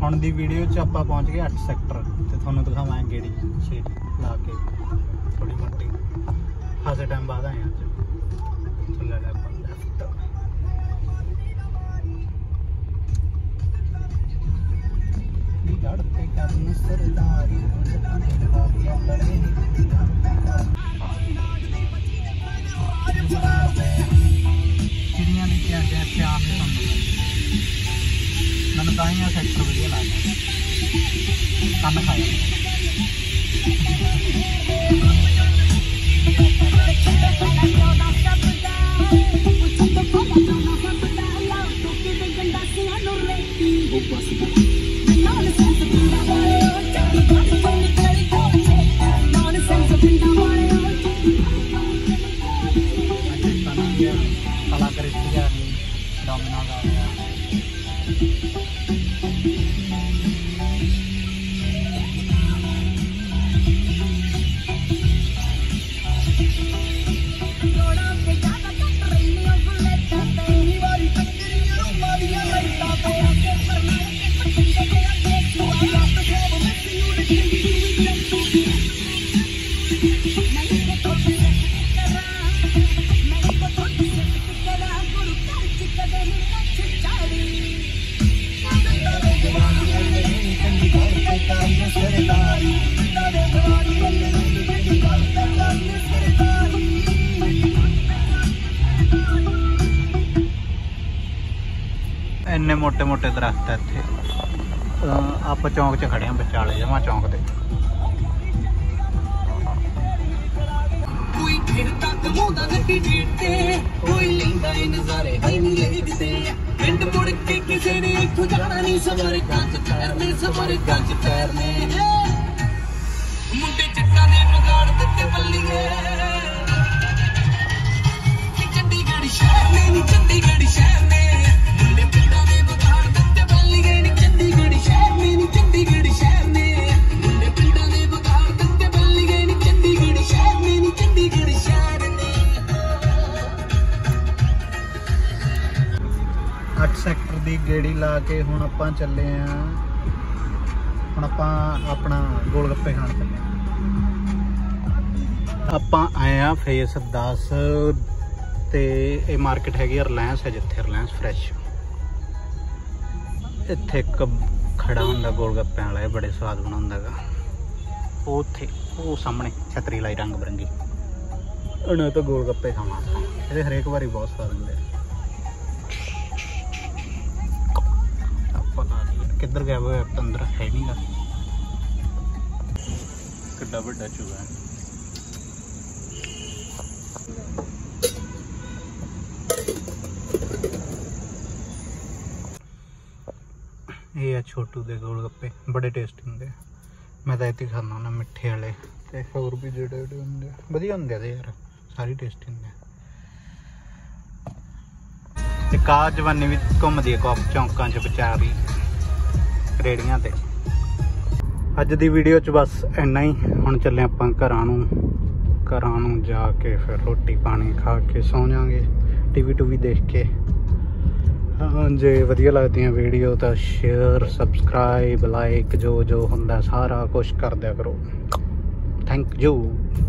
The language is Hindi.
ਹੁਣ ਦੀ ਵੀਡੀਓ 'ਚ ਆਪਾਂ पहुंच गए 8 ਸੈਕਟਰ ਤੇ ਤੁਹਾਨੂੰ ਦਿਖਾਵਾਂਗੇ ਗੇੜੀ ਛੇੜੀ ਲਾ ਕੇ ਥੋੜੀ ਮੋਟੀ ਖਾਸੇ ਟਾਈਮ ਬਾਅਦ ਆਏ ਅੱਜ ਚੱਲ ਲੈ ਆਪਾਂ ਲੈਫਟ ਲੜਤੇ ਕਰਨ ਸਰਦਾਰੀ ਲੜੇ चिड़िया भी क्या प्यार नहीं सुन मैंने ताही सैक्टर वधिया लगता कन्न खाया इन्ने मोटे मोटे दरख्त है इत्थे आप चौंक च खड़े हैं विचाले जमा चौंक दे सैक्टर की गेड़ी ला के हुण आपां चले हाँ हुण आपां अपना गोलगप्पे खाण चले आपां आए हाँ फेस 10 ते ये मार्केट हैगी रिलायंस है जिथे रिलायंस फ्रैश इत्थे एक खड़ा हुंदा गोलगप्पे वाला है बड़े स्वाद बनाउंदा गा उत्थे वो सामने छतरी लाई रंग बिरंगी उन्हें तो गोलगप्पे खावां ये हरेक बारी बहुत स्वाद हुंदे किधर गया वो अंदर है नहीं गा कितना बड़ा चूहा है ये है छोटू दे गोलगप्पे बड़े टेस्टी होंगे मैं तो इतने खाना ना मिठे वाले ते होर भी जेड़े जेड़े होंगे वधिया होंगे यार सारी टेस्टी होंगे ते का जवानी भी घूमदी है कॉप चौंकां च बेचारी रेड़ियां ते अज दी वीडियो च बस इन्ना ही हुण चले आपां घरां नूं जाके फिर रोटी पानी खा के सौ जाएंगे टीवी टूवी देख के हाँ जे वधिया लगदियां वीडियो तो शेयर सबसक्राइब लाइक जो जो हुंदा सारा कुछ कर दिया करो थैंक यू।